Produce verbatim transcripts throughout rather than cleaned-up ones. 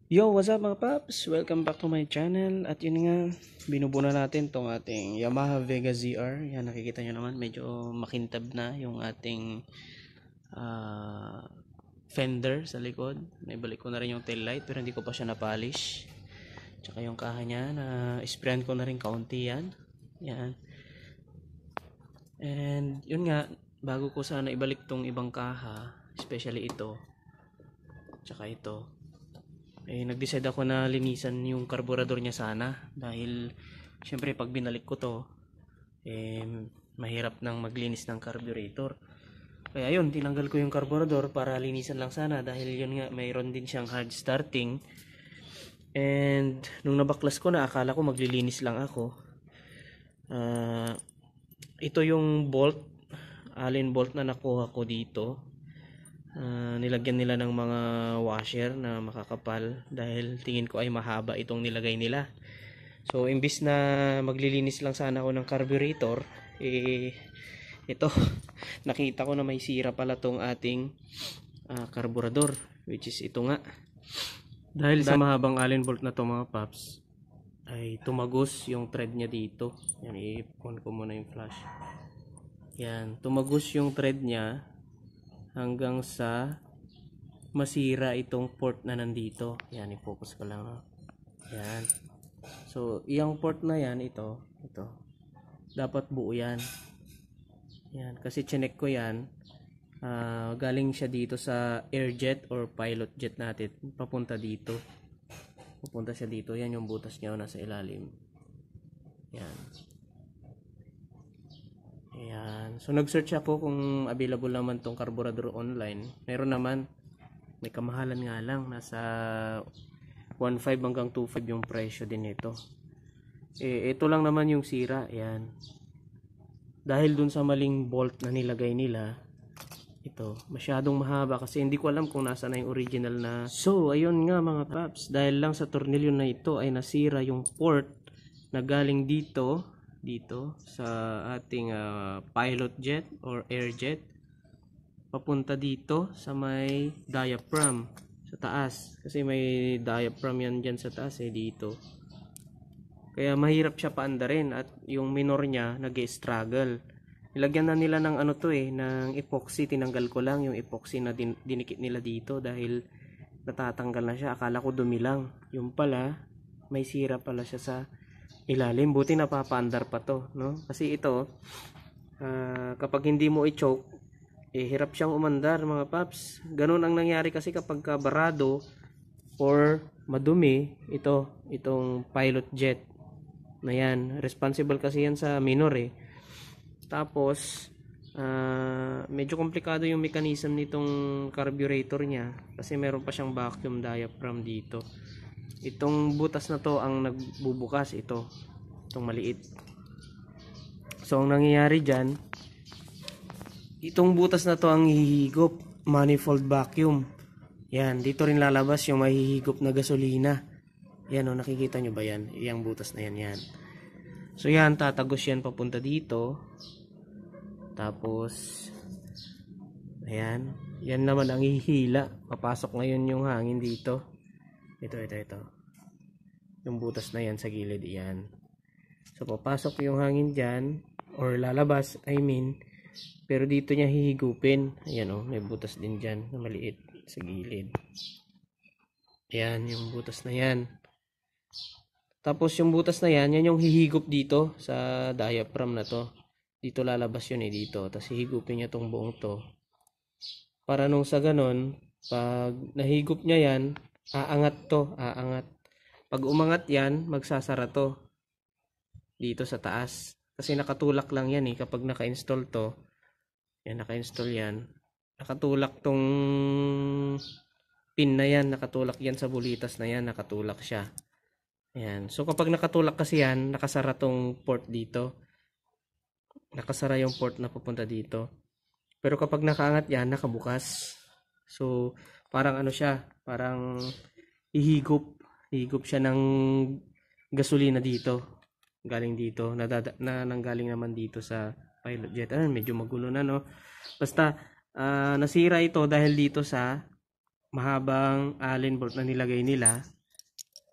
Yo, what's up mga paps? Welcome back to my channel. At yun nga, binubuna natin tong ating Yamaha Vega Z R. Yan, nakikita nyo naman, medyo makintab na yung ating uh, fender sa likod. Naibalik ko na rin yung tail light pero hindi ko pa siya na-polish. Tsaka yung kaha niya, na sprayan ko na rin kaunti yan. Yan. And yun nga, bago ko sana ibalik tong ibang kaha, especially ito, tsaka ito, eh nag-decide ako na linisan yung carburetor niya sana, dahil syempre pag binalik ko to eh mahirap nang maglinis ng carburetor. Kaya yun, tinanggal ko yung carburetor para linisan lang sana, dahil yun nga, mayroon din siyang hard starting. And nung nabaklas ko na, akala ko maglilinis lang ako. uh, ito yung bolt, allen bolt na nakuha ko dito. Uh, nilagyan nila ng mga washer na makakapal, dahil tingin ko ay mahaba itong nilagay nila. So imbis na maglilinis lang sana ako ng carburetor, eh ito nakita ko na may sira pala tong ating uh, carburetor, which is ito nga. Dahil sa mahabang allen bolt na to mga paps, ay tumagos yung thread niya dito. Yan, i-on ko muna yung flash. Yan, tumagos yung thread niya hanggang sa masira itong port na nandito. Yan, i-focus ko lang. Yan. So, iyang port na yan, ito, ito. Dapat buo yan. Yan, kasi chinek ko yan. Uh, galing siya dito sa air jet or pilot jet natin. Papunta dito. Papunta siya dito. Yan yung butas niya, nasa ilalim. Yan. Ayan. So nag-search ako kung available naman tong carburetor online. Meron naman. May kamahalan nga lang. Nasa one point five hanggang two point five yung presyo din ito. Eh, ito lang naman yung sira. Ayan. Dahil dun sa maling bolt na nilagay nila, ito, masyadong mahaba, kasi hindi ko alam kung nasa na yung original na. So, ayun nga mga paps. Dahil lang sa tornilyo na ito ay nasira yung port na galing dito dito sa ating uh, pilot jet or air jet papunta dito sa may diaphragm sa taas, kasi may diaphragm yan dyan sa taas eh, dito. Kaya mahirap siya paandarin, at yung minor niya nag-struggle. Nilagyan na nila ng ano to eh, ng epoxy. Tinanggal ko lang yung epoxy na din dinikit nila dito dahil natatanggal na siya. Akala ko dumi lang, yung pala may sira pala siya sa ilalim. Buti napapaandar pa to, no? Kasi ito, uh, kapag hindi mo i-choke, eh, hirap siyang umandar mga paps. Ganun ang nangyari kasi kapag barado or madumi, ito, itong pilot jet na yan. Responsible kasi yan sa minor eh. Tapos, uh, medyo komplikado yung mechanism nitong carburetor niya, kasi meron pa siyang vacuum diaphragm dito. Itong butas na to ang nagbubukas, ito, itong maliit. So ang nangyayari dyan, itong butas na to ang hihigop, manifold vacuum. Yan, dito rin lalabas yung mahihigop na gasolina. Yan o, nakikita nyo ba yan? Yung butas na yan, yan. So yan, tatagos yan papunta dito. Tapos ayan, yan naman ang hihila. Papasok ngayon yung hangin dito. Ito, ito, ito. Yung butas na yan sa gilid, yan. So, papasok yung hangin dyan, or lalabas, I mean. Pero dito niya hihigupin. Ayan o, may butas din dyan na maliit sa gilid. Ayan, yung butas na yan. Tapos, yung butas na yan, yan yung hihigup dito sa diaphragm na to. Dito lalabas yun eh, dito. Tapos, hihigupin niya tong buong to. Para nung sa ganon, pag nahigup niya yan, aangat to, aangat. Pag umangat yan, magsasara to dito sa taas. Kasi nakatulak lang yan eh, kapag naka-install to. Yan, naka-install yan. Nakatulak tong pin na yan, nakatulak yan sa bulitas na yan, nakatulak siya. Yan. So kapag nakatulak kasi yan, nakasara tong port dito. Nakasara yung port na pupunta dito. Pero kapag nakaangat yan, nakabukas. So parang ano siya, parang ihigop, ihigop siya ng gasolina dito, galing dito, na, na nanggaling naman dito sa pilot jet. Ah, medyo magulo na, no? Basta uh, nasira ito dahil dito sa mahabang allen bolt na nilagay nila.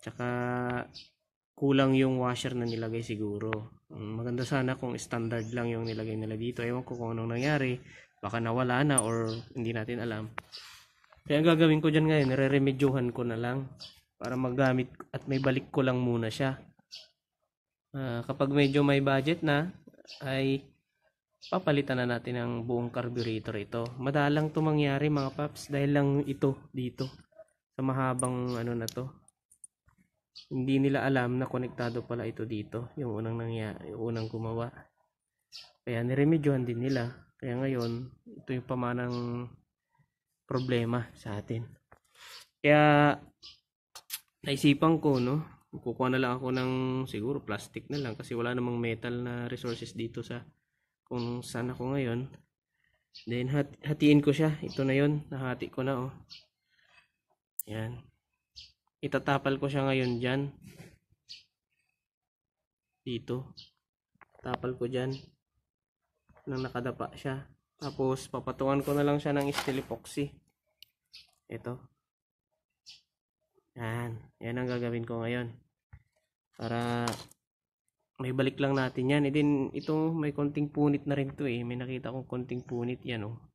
Tsaka kulang yung washer na nilagay siguro. Maganda sana kung standard lang yung nilagay nila dito. Ewan ko kung anong nangyari. Baka nawala na or hindi natin alam. Kaya ang gagawin ko dyan ngayon, nire-remedyohan ko na lang para magamit at may balik ko lang muna siya. Uh, kapag medyo may budget na, ay papalitan na natin ang buong carburetor ito. Madalang to mangyari mga paps dahil lang ito dito sa mahabang ano na to. Hindi nila alam na konektado pala ito dito, yung unang nangyari, yung unang gumawa. Kaya niremedyohan din nila. Kaya ngayon, ito yung pamanang problema sa atin. Kaya naisipan ko, no, kukuha na lang ako ng siguro plastic na lang kasi wala namang metal na resources dito sa kung saan ako ngayon. Then hat hatiin ko siya. Ito na yon, nahati ko na, oh. Yan. Itatapal ko siya ngayon dyan. Dito. Tapal ko dyan. Nang nakadapa siya. Tapos papatungan ko na lang siya ng steel epoxy. Ito. Yan. Yan ang gagawin ko ngayon. Para may balik lang natin yan. E din ito may konting punit na rin to eh. May nakita kong konting punit yan, oh.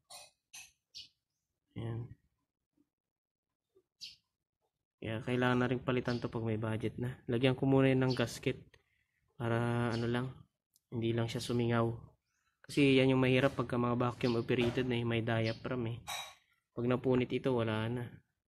Yan. Kaya kailangan na rin palitan to pag may budget na. Lagyan ko muna yun ng gasket. Para ano lang. Hindi lang siya sumingaw. Kasi yan yung mahirap pagka mga vacuum operated na eh, may diaphragm eh. Pag napunit ito wala na.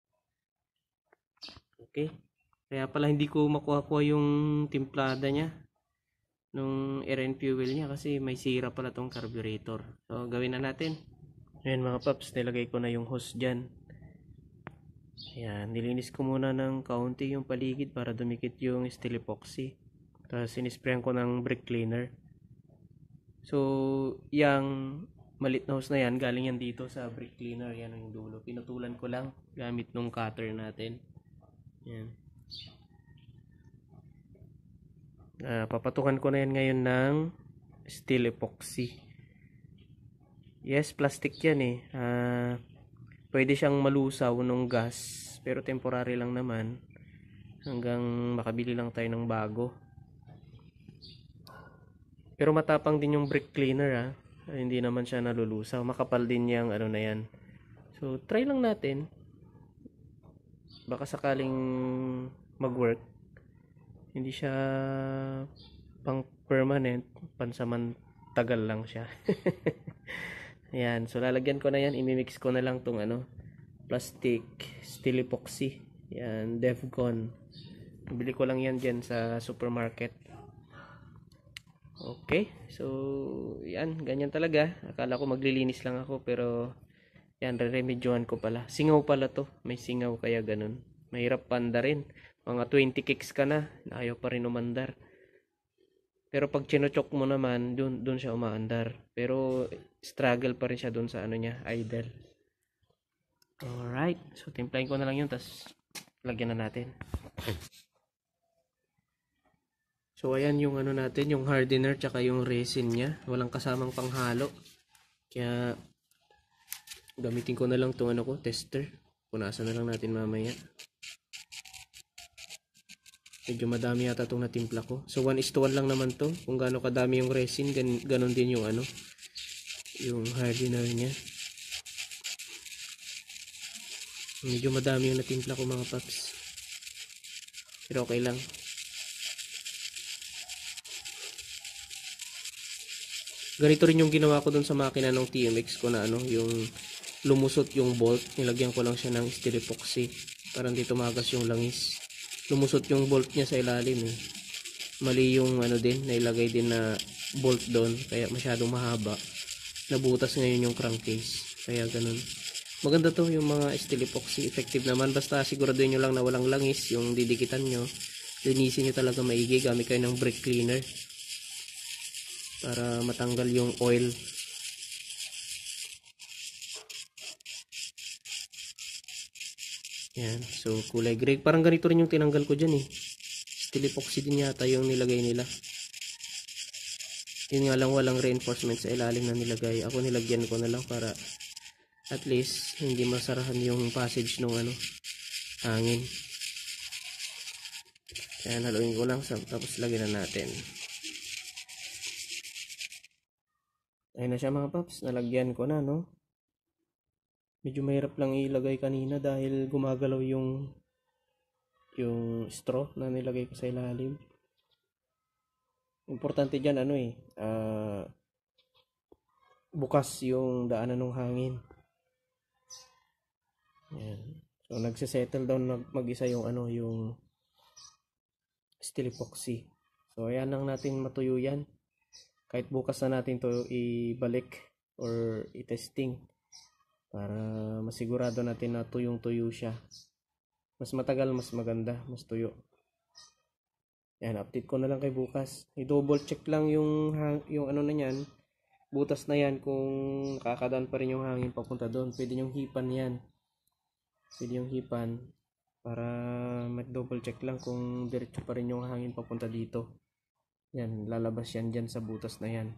Okay. Kaya pala hindi ko makuha-kuha yung timplada niya. Nung air and fuel niya. Kasi may sira pala tong carburetor. So gawin na natin. Ayan mga paps. Nilagay ko na yung hose dyan. Ayan, nilinis ko muna ng kaunti yung paligid para dumikit yung steel epoxy. Tapos sinisprayan ko ng brake cleaner. So, yung malit na hose na yan, galing yan dito sa brake cleaner. Yan yung dulo. Pinutulan ko lang gamit nung cutter natin. Ayan. Uh, papatukan ko na yan ngayon ng steel epoxy. Yes, plastic yan eh. Ah... Uh, Pwede siyang malusaw nung gas, pero temporary lang naman hanggang makabili lang tayo ng bago. Pero matapang din yung brake cleaner, ha. Hindi naman siya nalulusaw. Makapal din yung ano na yan. So try lang natin. Baka sakaling mag-work. Hindi siya pang permanent, pansamantagal lang siya. Ayan, so lalagyan ko na yan, imimix ko na lang tong ano, plastic steel epoxy. Yan, Devcon. Bili ko lang yan dyan sa supermarket. Okay, so yan, ganyan talaga. Akala ko maglilinis lang ako, pero yan, re-remedyohan ko pala. Singaw pala to, may singaw kaya ganun. Mahirap panda rin. Mga twenty kicks ka na, ayaw pa rin umandar. Pero pag chinochok mo naman, dun, dun siya umaandar. Pero struggle pa rin siya dun sa ano niya, idle. Alright. So timplahin ko na lang yun, tapos lagyan na natin. So ayan yung ano natin, yung hardener tsaka yung resin niya. Walang kasamang panghalo. Kaya gamitin ko na lang tong ano ko, tester. Punasan na lang natin mamaya. Medyo madami yata itong natimpla ko. So one is to one lang naman to. Kung gaano kadami yung resin, gan ganon din yung ano, yung hardener niya. Medyo madami yung natimpla ko mga paps. Pero okay lang. Ganito rin yung ginawa ko dun sa makina ng T M X ko na ano, yung lumusot yung bolt. Nilagyan ko lang siya ng steel epoxy para hindi tumagas yung langis. Lumusot yung bolt niya sa ilalim eh. Mali yung ano din, nailagay din na bolt doon, kaya masyadong mahaba. Nabutas ngayon yung crankcase, kaya ganun. Maganda to yung mga steel epoxy, effective naman. Basta siguraduhin nyo lang na walang langis yung didikitan nyo. Linisin nyo talaga maigi, gamit kayo ng brake cleaner para matanggal yung oil. Yan, so kulay gray. Parang ganito rin yung tinanggal ko dyan eh. Steel epoxy din yata yung nilagay nila. Yun nga lang, walang reinforcement sa ilalim na nilagay. Ako nilagyan ko na lang para at least hindi masarahan yung passage ng ano, hangin. Ayan, haluin ko lang tapos lagyan na natin. Ayun na siya mga paps, nalagyan ko na, no? Medyo mahirap lang ilagay kanina dahil gumagalaw yung yung straw na nilagay ko sa ilalim. Importante dyan ano eh, uh, bukas yung daanan ng hangin. Ayan. So nagse-settle down mag-isa yung ano, yung steel epoxy. So ayan lang natin matuyo yan. Kahit bukas na natin to ibalik or i-testing para masigurado natin na tuyong-tuyo siya. Mas matagal, mas maganda, mas tuyo. Yan, update ko na lang kay bukas. I-double check lang yung yung ano na yan, butas na yan, kung nakakadaan pa rin yung hangin papunta doon. Pwede yung hipan yan. Pwede yung hipan para mag-double check lang kung diretso pa rin yung hangin papunta dito. Yan, lalabas yan dyan sa butas na yan.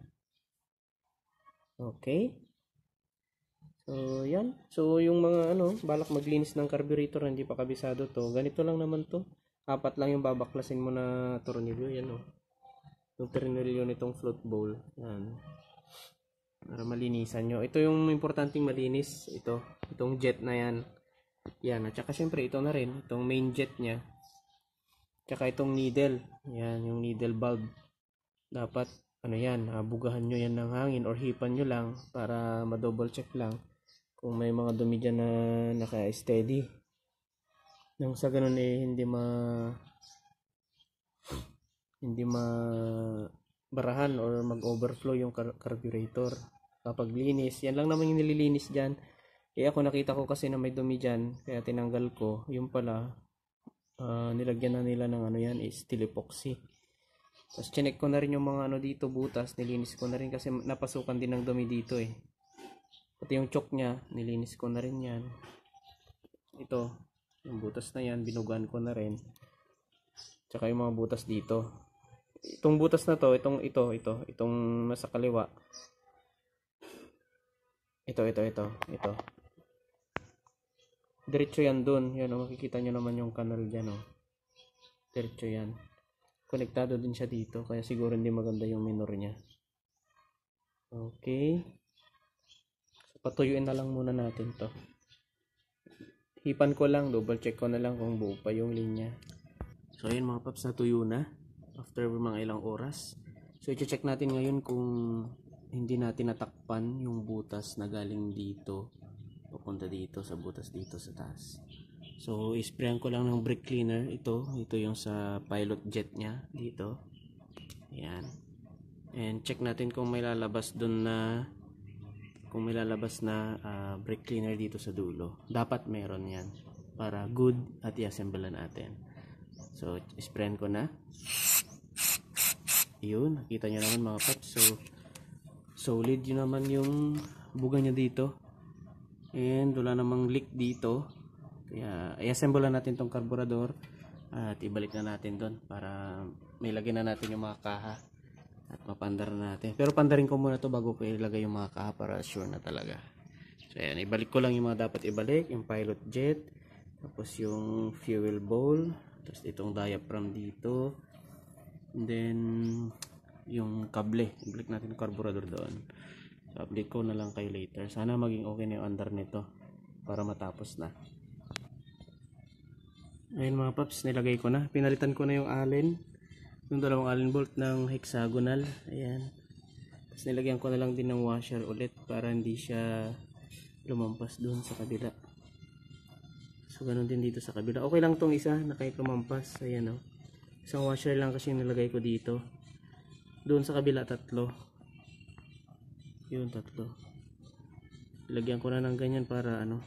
Okay. So, yan. So, yung mga ano, balak maglinis ng carburetor, hindi pa kabisado to. Ganito lang naman to. Apat lang yung babaklasin mo na tornilyo. Yan o. Yung tornilyo nitong float bowl. Yan. Para malinisan nyo. Ito yung importanteng malinis. Ito. Itong jet na yan. Yan. At saka syempre ito na rin. Itong main jet nya. Tsaka itong needle. Yan. Yung needle bulb. Dapat, ano yan, bugahan nyo yan ng hangin or hipan nyo lang para ma-double check lang kung may mga dumi dyan na naka-steady. Nang sa ganun eh, hindi ma hindi ma barahan or mag-overflow yung car carburetor. Kapag linis, yan lang naman yung nililinis dyan. Eh ako nakita ko kasi na may dumi dyan, kaya tinanggal ko. Yung pala, uh, nilagyan na nila ng ano yan, eh, steel epoxy. Tapos chinek ko na rin yung mga ano dito, butas, nilinis ko na rin kasi napasukan din ng dumi dito eh. Pati yung choke nya, nilinis ko na rin yan. Ito, yung butas na yan, binugan ko na rin. Tsaka yung mga butas dito. Itong butas na to, itong ito, ito, itong nasa kaliwa. Ito, ito, ito, ito. Diretso yan dun. Yan o, makikita nyo naman yung kanal dyan o. Diretso yan. Konektado din siya dito, kaya siguro hindi maganda yung minor niya. Okay. So, patuyuin na lang muna natin to. Hipan ko lang, double check ko na lang kung buo pa yung linya. So ayun mga paps, natuyo na after mga ilang oras. So i-check natin ngayon kung hindi natin natakpan yung butas na galing dito papunta dito sa butas dito sa taas. So, isprayan ko lang ng brake cleaner. Ito, ito yung sa pilot jet nya dito. Ayan. And check natin kung may lalabas dun na kung may lalabas na uh, brake cleaner dito sa dulo. Dapat meron yan para good at i-assemble natin. So, isprayan ko na. Yun, nakita nyo naman mga paps. So, solid yun naman yung buga nya dito. And wala namang leak dito. Kaya i-assemble na natin tong carburetor at ibalik na natin doon para may lagyan na natin yung mga kaha at mapandar na natin. Pero pandarin ko muna to bago ko ilagay yung mga kaha para sure na talaga. So ayan, ibalik ko lang yung mga dapat ibalik, yung pilot jet, tapos yung fuel bowl, tapos itong diaphragm dito, and then yung kable, ibalik natin yung carburetor doon. So update ko na lang kayo later. Sana maging okay na yung andar nito para matapos na. Ayun mga paps, nilagay ko na. Pinalitan ko na yung allen. Yung dalawang allen bolt ng hexagonal. Ayan. Tapos nilagyan ko na lang din ng washer ulit para hindi siya lumampas doon sa kabila. So ganun din dito sa kabila. Okay lang tong isa na kahit lumampas. Ayan o. Oh. Isang washer lang kasi yung nilagay ko dito. Doon sa kabila tatlo. Yun tatlo. Ilagyan ko na ng ganyan para ano,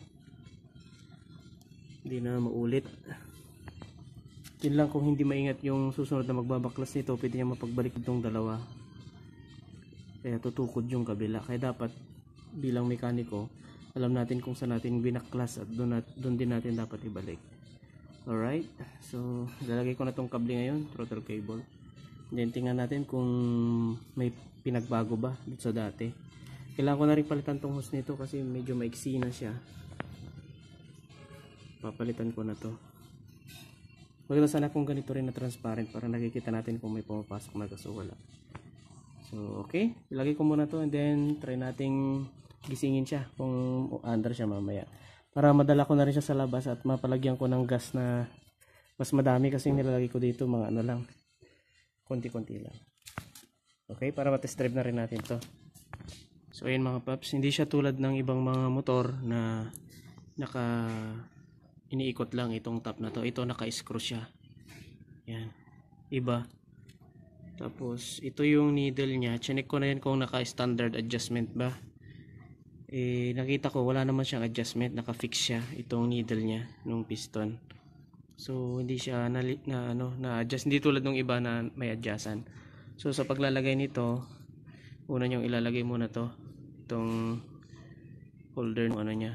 hindi na maulit. Yun lang, kung hindi maingat yung susunod na magbabaklas nito, pwede niya mapagbalik itong dalawa. Kaya tutukod yung kabila. Kaya dapat bilang mekaniko, alam natin kung saan natin binaklas at doon, at doon din natin dapat ibalik. Alright, so lalagay ko na tong kable ngayon, throttle cable. Then tingnan natin kung may pinagbago ba dito sa dati. Kailangan ko na rin palitan tong hose nito kasi medyo maiksi na siya. Papalitan ko na to. Maganda sana kung ganito rin na transparent para nakikita natin kung may pumapasok na gas o wala. So okay, ilagay ko muna to and then try nating gisingin siya kung under siya mamaya. Para madala ko na rin siya sa labas at mapalagyan ko ng gas na mas madami kasi nilalagay ko dito mga ano lang, konti-konti lang. Okay, para matest drive na rin natin to. So ayun mga paps, hindi siya tulad ng ibang mga motor na naka iniikot lang itong top na to. Ito naka-screw siya. Yan. Iba. Tapos ito yung needle niya. Chinek ko na yan kung naka-standard adjustment ba. Eh nakita ko wala naman siyang adjustment, naka-fix siya itong needle niya nung piston. So hindi siya na, na ano na adjust, hindi tulad ng iba na may adjustan. So sa paglalagay nito, una niyong ilalagay muna to, itong holder ng ano niya,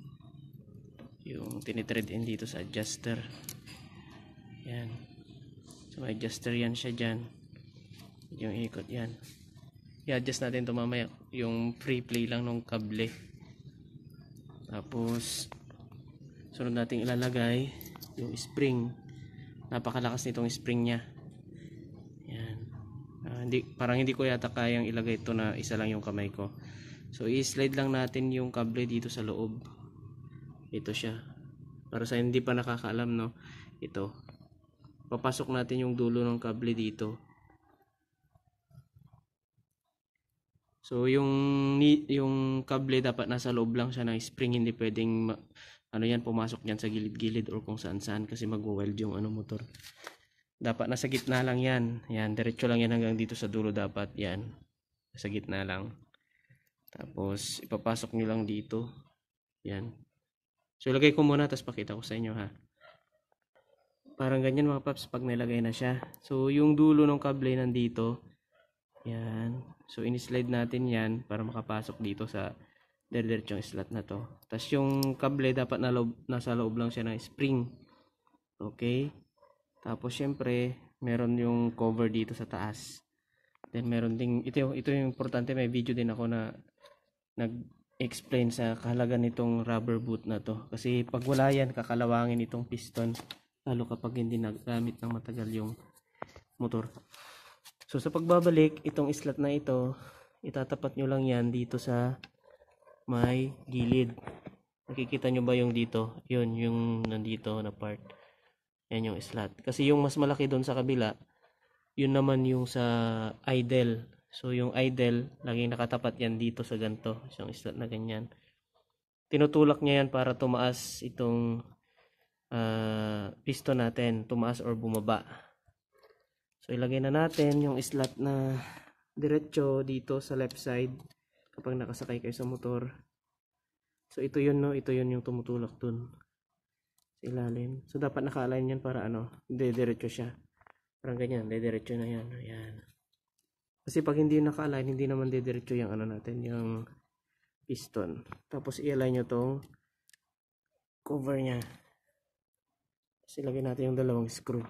yung tinitread in dito sa adjuster. Yan. So may adjuster yan siya dyan. Yung ikot yan. I-adjust natin ito mamaya. Yung free play lang ng kable. Tapos sunod natin ilalagay yung spring. Napakalakas nitong spring nya. Yan. Uh, hindi, parang hindi ko yata kayang ilagay ito na isa lang yung kamay ko. So i-slide lang natin yung kable dito sa loob. Ito siya. Para sa hindi pa nakakaalam, no, ito, papasok natin yung dulo ng kable dito. So yung yung kable dapat nasa loob lang siya ng spring, hindi pwedeng ano yan pumasok yan sa gilid-gilid or kung saan-saan kasi magwo-weld yung ano motor. Dapat nasa gitna lang yan. Yan, diretso lang yan hanggang dito sa dulo dapat. Yan. Nasa gitna lang. Tapos ipapasok niyo lang dito. Yan. So ilagay ko muna tapos pakita ko sa inyo ha. Parang ganyan mga paps pag nilagay na siya. So yung dulo ng kable nandito. Yan. So in-slide natin yan para makapasok dito sa dire-diretsong slot na to. Tapos yung kable dapat na loob, nasa loob lang siya ng spring. Okay. Tapos syempre meron yung cover dito sa taas. Then meron ding ito, ito yung importante, may video din ako na nag explain sa kahalagan nitong rubber boot na to, kasi pag wala yan kakalawangin itong piston lalo kapag hindi nagamit ng matagal yung motor. So sa pagbabalik, itong slot na ito itatapat nyo lang yan dito sa may gilid. Nakikita nyo ba yung dito? Yun yung nandito na part, yan yung slot. Kasi yung mas malaki doon sa kabila, yun naman yung sa idle. So yung idle, laging nakatapat yan dito sa ganito, isang slot na ganyan. Tinutulak niya yan para tumaas itong uh, piston natin, tumaas or bumaba. So ilagay na natin yung slot na diretso dito sa left side kapag nakasakay kayo sa motor. So ito yun, no, ito yun yung tumutulak dun sa ilalim. So dapat naka-align yan para ano, diretso siya. Parang ganyan, diretso na yan. Ayan. Kasi pag hindi naka-align, hindi naman didiretso yung ano natin, yung piston. Tapos i-align nyo tong cover nya. Tapos ilagay natin yung dalawang screw.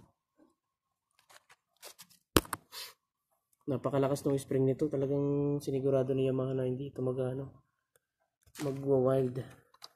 Napakalakas ng spring nito. Talagang sinigurado ni Yamaha na hindi ito mag, ano, magwa-wild.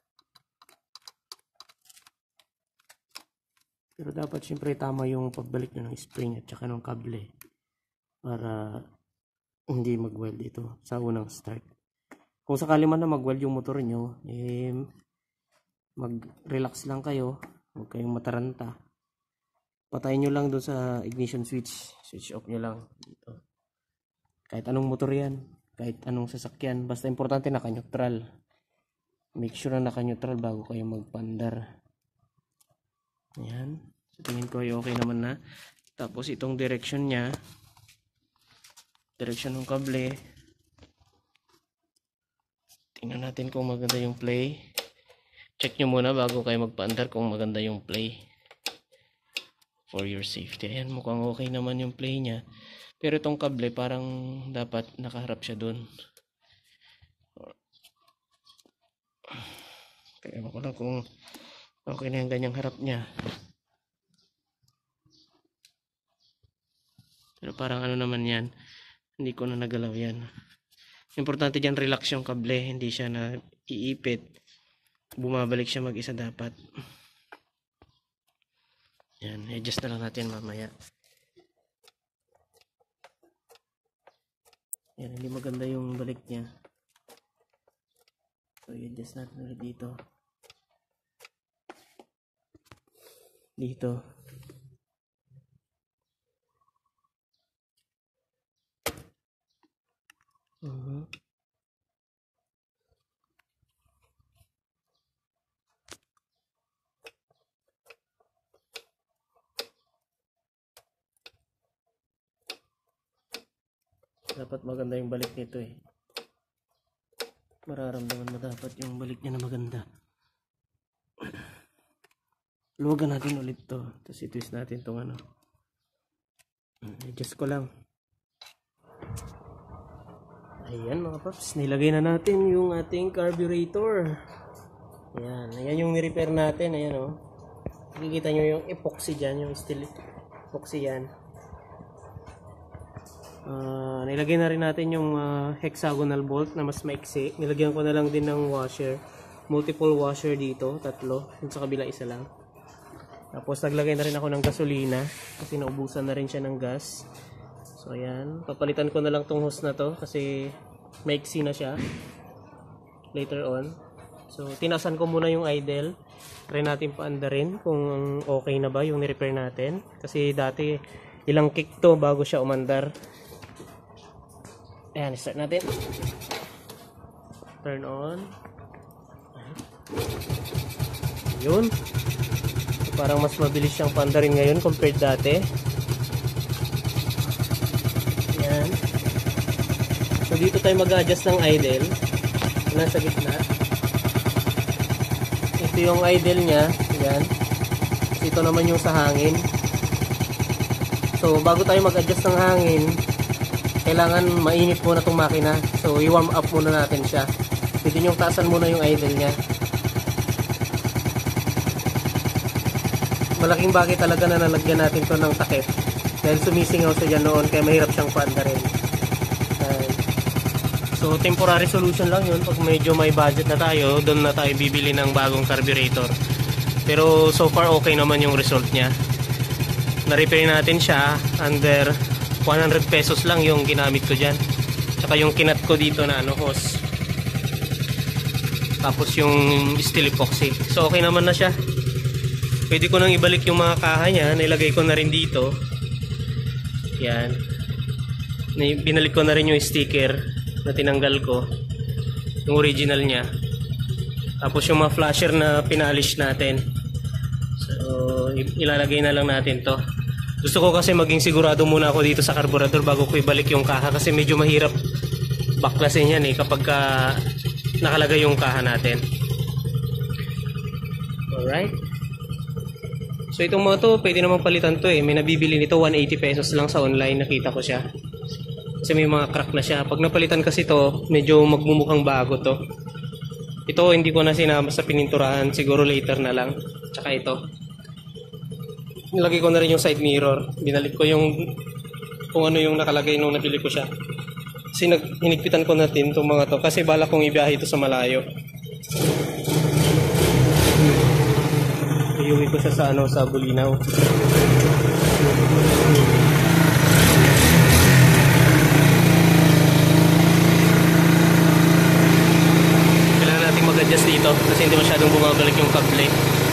Pero dapat syempre tama yung pagbalik nyo ng spring at saka ng kable para hindi mag-weld ito sa unang start. Kung sakali man na mag-weld yung motor nyo, eh, mag-relax lang kayo, huwag kayong mataranta. Patayin nyo lang doon sa ignition switch, switch off nyo lang dito. Kahit anong motor yan, kahit anong sasakyan, basta importante naka-neutral. Make sure na naka-neutral bago kayo magpandar. Ayan, so tingin ko ay okay naman na. Tapos itong direction nya, direction ng kable, tingnan natin kung maganda yung play. Check nyo muna bago kayo magpaandar kung maganda yung play for your safety. Ayan, mukhang okay naman yung play nya, pero itong kable parang dapat nakaharap siya dun. Kaya ko lang kung okay na yung ganyang harap nya. Pero parang ano naman yan, hindi ko na nagalaw yan. Importante dyan, relax yung kable, hindi siya na iipit. Bumabalik siya mag-isa dapat. Yan, adjust na lang natin mamaya. Yan, hindi maganda yung balik niya. So, i-adjust natin ulit dito. Dito. Uh-huh. Dapat maganda yung balik nito eh. Mararamdaman mo dapat yung balik niya na maganda. Luwagan natin ulit to. Tapos i-twist natin tong ano. Adjust ko lang. Ayan mga paps. Nilagay na natin yung ating carburetor. Ayan. Ayan yung ni-repair natin. Ayan o. Oh. Nakikita nyo yung epoxy dyan. Yung steel epoxy yan. Uh, nilagay na rin natin yung uh, hexagonal bolt na mas maiksi. Nilagyan ko na lang din ng washer. Multiple washer dito. Tatlo. Yung sa kabila isa lang. Tapos naglagay na rin ako ng gasolina. Kasi naubusan na rin siya ng gas. So ayan. Papalitan ko na lang tong hose na to. Kasi maiksi na siya. Later on. So tinasan ko muna yung idle. Try natin paandarin kung okay na ba yung ni-repair natin. Kasi dati ilang kick to bago siya umandar. Ayan, start natin. Turn on. Yun. So, parang mas mabilis siyang pandarin ngayon compared dati. Ayan. So dito tayo mag-adjust ng idle. Nasa gitna. Ito yung idle niya. Ayan. Ito naman yung sa hangin. So bago tayo mag-adjust ng hangin, kailangan mainit muna itong makina. So, i-warm up muna natin siya. Pwede nyo taasan muna yung idle nya. Malaking bagay talaga na nalagyan natin to ng takip. Dahil sumisingaw siya dyan noon, kaya mahirap siyang paandarin. Uh, so, temporary solution lang yun. Pag medyo may budget na tayo, doon na tayo bibili ng bagong carburetor. Pero, so far, okay naman yung result nya. Na-repair natin siya under one hundred pesos lang yung ginamit ko dyan. Tsaka yung kinat ko dito na ano, hose. Tapos yung steel epoxy. So okay naman na siya. Pwede ko nang ibalik yung mga kaha niya. Nilagay ko na rin dito. Yan. Binalik ko na rin yung sticker na tinanggal ko. Yung original niya. Tapos yung mga flasher na pinalish natin. So ilalagay na lang natin to. Gusto ko kasi maging sigurado muna ako dito sa carburetor bago ko ibalik yung kaha kasi medyo mahirap baklasin yan eh kapag ka nakalagay yung kaha natin. Alright. So itong mga to pwede naman palitan to eh. May nabibili nito one eighty pesos lang sa online. Nakita ko siya. Kasi may mga crack na siya. Pag napalitan kasi to medyo magmumukhang bago to. Ito hindi ko na sinama sa pininturahan. Siguro later na lang. Tsaka ito. Nilagay ko na rin yung side mirror. Binalik ko yung kung ano yung nakalagay nung nabili ko siya. Kasi hinigpitan ko natin itong mga to. Kasi bala kong ibiyahe ito sa malayo. Iuwi ko siya sa ano, sa Bulinaw. Kailangan natin mag-adjust dito kasi hindi masyadong bumabalik yung kable.